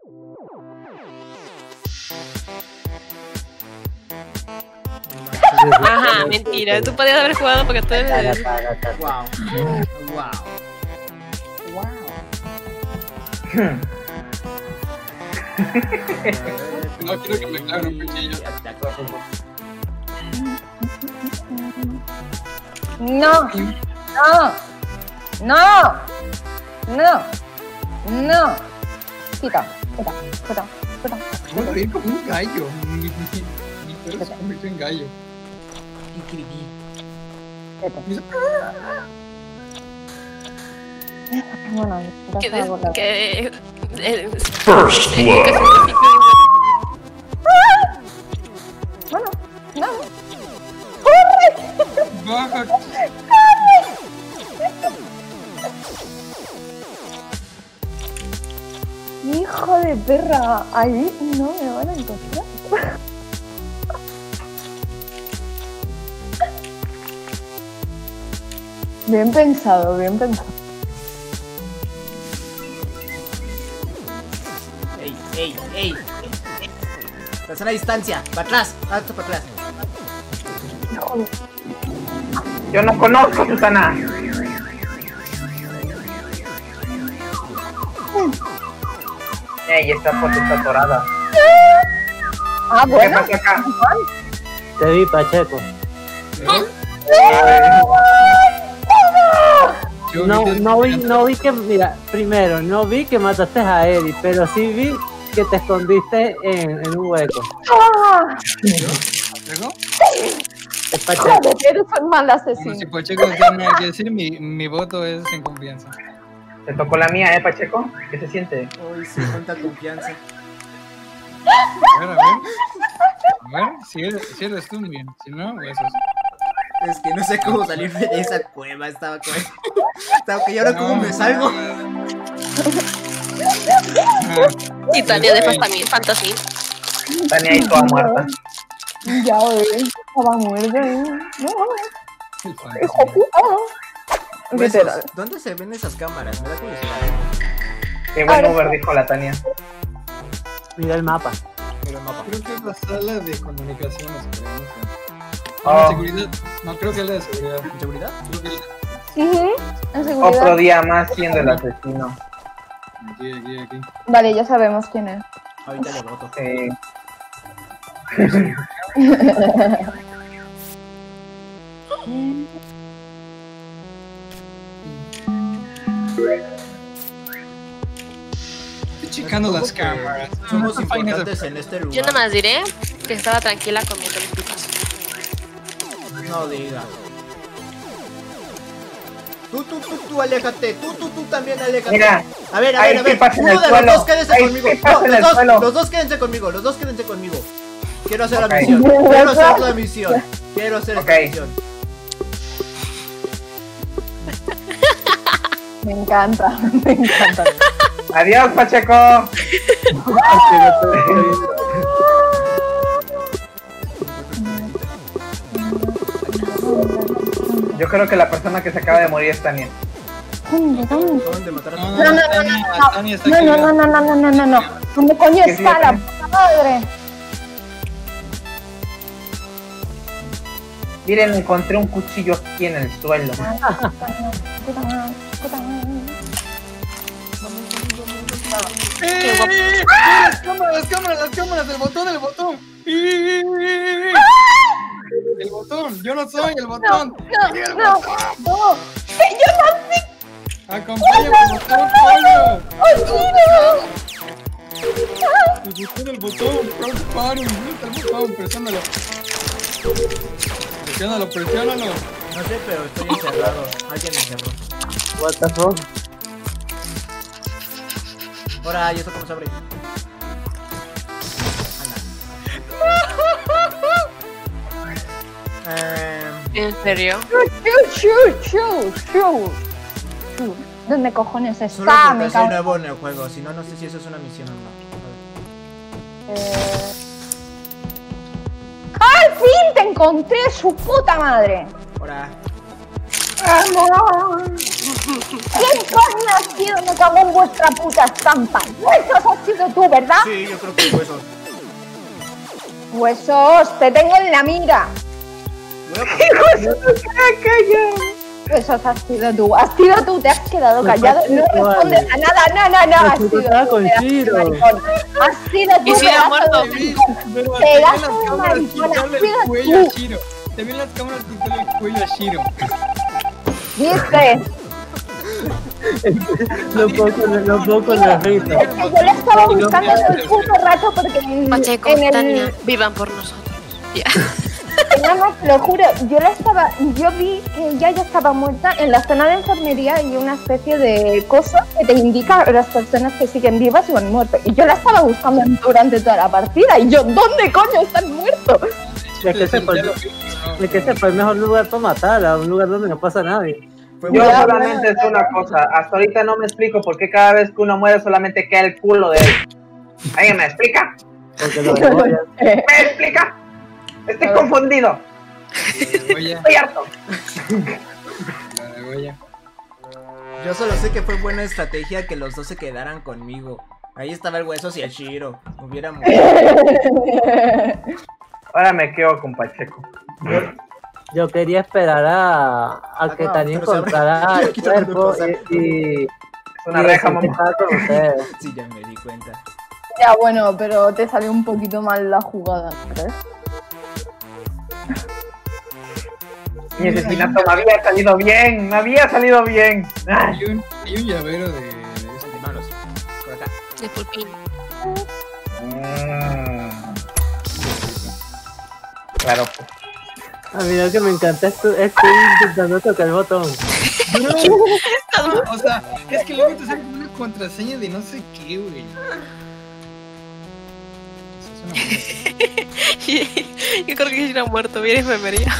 Ajá, mentira. Tú podías haber jugado porque tú eres... Wow. No quiero que me claven un cuchillo. No, no, no, no, no. Quita. Voy a ir como un gallo. Mi perro se convirtió en gallo. Bueno, ya está borrado. First blood. Bueno, no. Baja. Hijo de perra, ahí no me van a encontrar. Bien pensado, bien pensado. Ey. Estás a la distancia. Para atrás. Hazte para atrás. Yo no conozco, Susana. Ey, esta foto está atorada. Ah, ¿Qué bueno. pasa acá? Te vi, Pacheco. No vi que, mira, primero, no vi que mataste a Eddie, pero sí vi que te escondiste en un hueco. ¿Pacheco? Es Pacheco. Eres un mal Bueno, asesino. si Pacheco tiene nada que decir, mi voto es sin confianza. Te tocó la mía, Pacheco. ¿Qué se siente? Uy, sí, cuánta confianza. A ver. Si eres tú, bien. Si no, huesos. Es que no sé cómo salir de esa cueva. Estaba que ya ahora cómo me salgo. Y Tania de Fantasmín. Tania ahí toda muerta. Ya, bebé. Estaba muerta. No, El hijo fantasma. puta. Huesos, Literal. ¿dónde se ven esas cámaras? Me da curiosidad. Qué buen Uber, dijo la Tania. Mira el mapa. Mira el mapa. Creo que es la sala de comunicaciones. Creo, no sé. Oh. Seguridad. No, creo que es la de seguridad. ¿Seguridad? Creo que es Ujú, en seguridad. Otro día más siendo el asesino. aquí. Vale, ya sabemos quién es. Ahorita le voto. Estoy checando las cámaras. Somos Esta vaina es de- importantes en este lugar. Yo nada más diré que estaba tranquila comiendo mis pipas. No diga. Tú, aléjate. Tú también aléjate. Mira, A ver. hay pipas en el Uno de suelo. los dos quédense Hay conmigo. pipas No, en el los suelo. dos quédense conmigo. Quiero hacer Ok. la misión. Quiero hacer la misión. Ok. Esta misión. Me encanta. Adiós, Pacheco. Yo creo que la persona que se acaba de morir es Tania. ¿Dónde? Acaban de matar a No, tu no, Tania está aquí. No. ¿Dónde coño ¿Qué está la sigue? puta madre? Miren, encontré un cuchillo aquí en el suelo. Puta madre. Las cámaras, el botón. El botón, yo no soy el botón. No. Acompáñame al botón, pollo. El botón, press button, el botón, presiónalo. Presiónalo. No sé, pero estoy encerrado. Alguien me encerró. What the fuck? Ahora, ¿y esto cómo se abre? ¿En serio? ¿Dónde cojones Solo está? porque Me soy cago. nuevo en el juego, si no, no sé si eso es una misión o no. ¡Al fin te encontré, su puta madre! Ahora, ¡Vamos! ¿Quién coño ha sido? Me cago en vuestra puta estampa. Huesos has sido tú, ¿verdad? Sí, yo creo que huesos. Huesos, te tengo en la mira. Huesos has sido tú. Has sido tú, te has quedado callado. No respondes a nada. No. Has sido tú, con Shiro. maricón. Has sido tú. Y si ha muerto. Pedazo de maricón. Has sido tú. Te vi en las cámaras pintarle el cuello a Shiro. ¿Viste? No puedo con la risa. Yo le estaba buscando todo el puto rato porque Pacheco, en el... Tania, vivan por nosotros. Ya. No, te lo juro, yo vi que ella ya estaba muerta. En la zona de enfermería y una especie de cosa que te indica a las personas que siguen vivas o han muerto. Y yo la estaba buscando durante toda la partida. Y yo, ¿dónde coño están muertos? Es que ese fue el mejor lugar para matarla, un lugar donde no pasa nadie. Yo solamente sé una cosa, hasta ahorita no me explico por qué cada vez que uno muere solamente queda el culo de él. ¿Alguien me explica? Porque lo dejó ya. ¿Me explica? Estoy confundido. Estoy harto. Yo solo sé que fue buena estrategia que los dos se quedaran conmigo. Ahí estaba el Huesos y el Shiro. Hubiéramos... Ahora me quedo con Pacheco. Yo quería esperar a que Tania encontrara el cuerpo y Es una reja, mamá. empezar con ustedes. Sí, ya me di cuenta. Ya, bueno, pero te salió un poquito mal la jugada, ¿crees? Mi asesinato me había salido bien, Ay. Hay un llavero de esos Manos. Por acá. De pulpín. Claro, pues. A mí lo que me encanta es estoy intentando tocar el botón. O sea, es que luego te sale una contraseña de no sé qué, güey. Yo creo que Shiro ha muerto. Viene enfermería.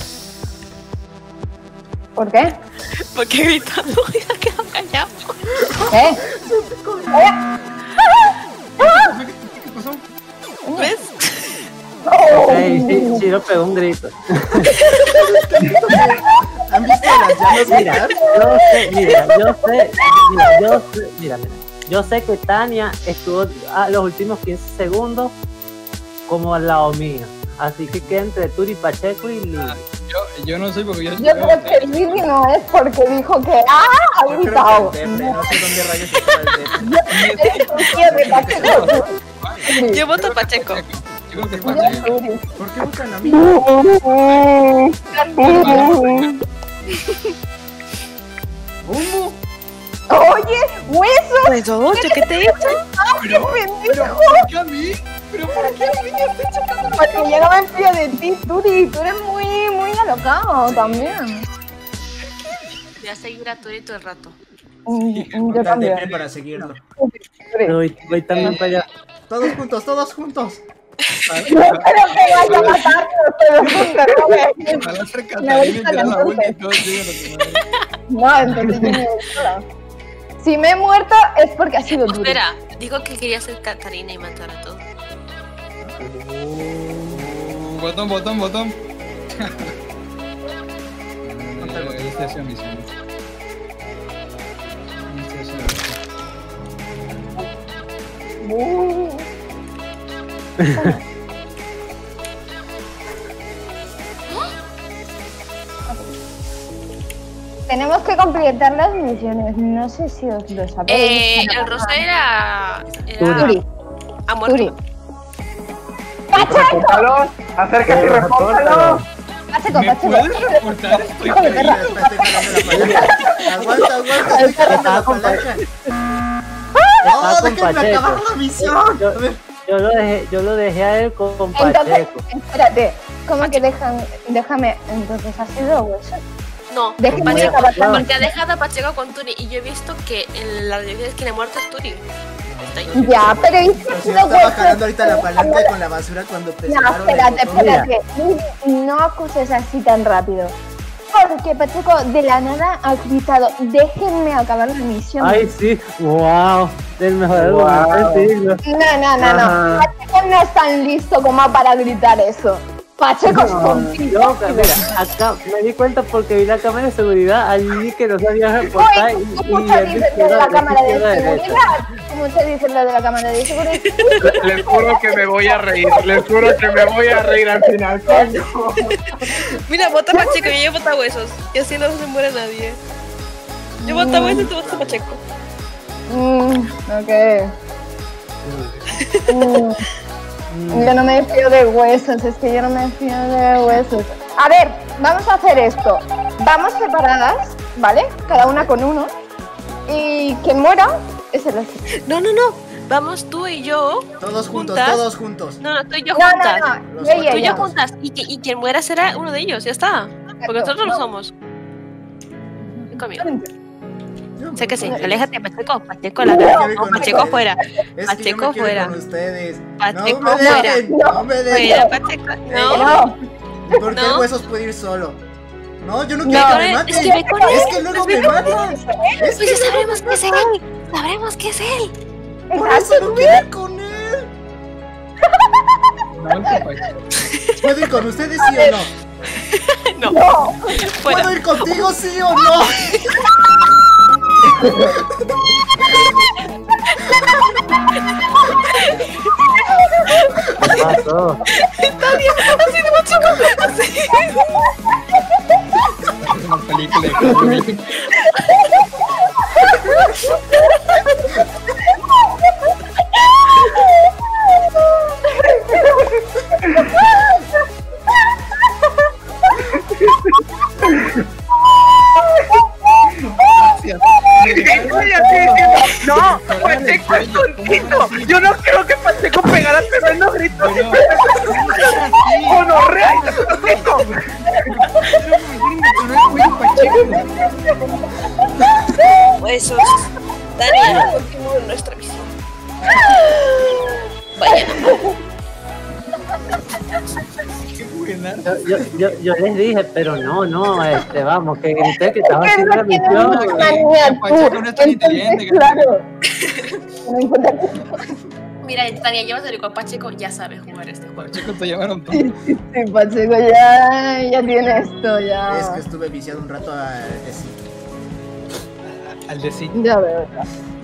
¿Por qué? Porque gritando y se ha quedado callado. ¿Qué pasó? ¿Ves? Sí, Shiro pegó un grito. ¿Han visto las llamas Mira, gritar? yo sé que Tania estuvo a los últimos 15 segundos como al lado mío. Así que queda entre Turi, Pacheco y Lili. Yo no sé porque yo Yo creo que Lili no es porque dijo que ha Yo creo gritado. que el Tepe, no sé dónde rayos está el Tepe. Yo voto Pacheco. Yo creo que es Pacheco. ¿Por qué buscan a mí? ¿Cómo? Oye, hueso. Pues, oye, ¿qué te he dicho? ¡Qué pendejo! ¿Por qué a mí? ¿Pero por qué a mí? Porque yo no me fío de ti, Turi. Tú eres muy alocado también. Voy a seguir a Turi todo el rato. Yo Está el Tepe también. para seguirlo. Voy también para allá. Todos juntos, todos juntos. No creo que vaya a matarnos todos juntos, ¿no? Ojalá ser Catalina y te da la vuelta y todos llegan a tu madre. No, entonces yo me voy sola. Si me he muerto es porque ha sido Turi. Espera, dijo que quería ser Catarina y matar a todos. Botón. Iniciación, misión. Tenemos que completar las misiones. No sé si os lo sabéis. El rosa era Turi. ha muerto. Turi. ¡Pacheco! Repórtalo, acércate y repórtalo. Pacheco, ¿Me Pacheco. puedes reportar? Estoy Hijo de perra. Estoy jalando la palanca. Aguanta, estoy jalando la palanca. No, con déjenme Pacheco. acabar la misión. A ver. Yo lo dejé a él con Entonces, Pacheco. espérate. ¿Cómo que déjame? Entonces ha sido hueso. No, Déjame Pacheco, acabar la porque ha dejado a Pacheco con Turi y yo he visto que en la dirección que le ha muerto es Turi. Está ahí. Ya, pero ¿y si Pero ha si yo sido estaba hueso? jalando ahorita la palanca con la basura cuando No, presionaron el botón. espérate. No acuses así tan rápido. Porque Pacheco de la nada ha gritado, déjenme acabar la misión. Ay, sí, wow, del mejor argumento del siglo. No. Pacheco no es tan listo como para gritar eso. Pacheco es No, tontísimo. yo, mira, acá me di cuenta porque vi la cámara de seguridad, allí que no sabía reportar ¿Cómo se dice lo de la cámara de seguridad? ¿Cómo se dice lo de la cámara de seguridad? Les juro que me voy a reír. Les juro que me voy a reír al final. Coño. Mira, vota a Pacheco y yo voto a Huesos. Y así no se muere nadie. Yo voto a Huesos y tú votas a Pacheco. Ok. Yo no me fío de Huesos, es que yo no me fío de Huesos. A ver, vamos a hacer esto. Vamos separadas, ¿vale? Cada una con uno. Y quien muera es el otro. No. Vamos tú y yo. Todos juntos, ¿Juntas? todos juntos. No, tú y yo No, juntas. no. Los Yo y Tú y yo ella. juntas. Y quien muera será uno de ellos, ya está. Porque nosotros lo somos. Ven conmigo. Sé que sí. Aléjate, Pacheco. Pacheco, la Quiero ir no, con Pacheco ustedes. fuera. Es que yo Pacheco me quiero ir fuera. con ustedes. Pacheco no me fuera. dejen, no me Fuera, dejen. Pacheco. No. No. ¿Por qué No. el Huesos puede ir solo? No, yo no quiero No, que me maten. es que ve con él. Es que luego me matan. Es Pues que ya sabremos que es él. Sabremos que es él. por eso no quiero ir con él. No, el Pacheco. ¿Puedo ir con ustedes sí o no? No. No. Fuera. ¿Puedo ir contigo sí o no? ¿Qué pasó? Es una película de Halloween. No, Pacheco es tontito. Yo no quiero que Pacheco pegara tremendos gritos. ¡Gonorrea y tontito! Huesos. Daniel, continúa nuestra misión. Vaya. Qué buena. Yo les dije, pero no, vamos, que grité que estaba haciendo la misión. Pacheco no es tan inteligente, que- Claro. No importa. Mira, Tania, llévatelo con Pacheco, ya sabes jugar este juego. Pacheco te llamaron todo. Sí, Pacheco ya tiene esto, ya. Es que estuve viciado un rato a decir. Al decir. Ya veo.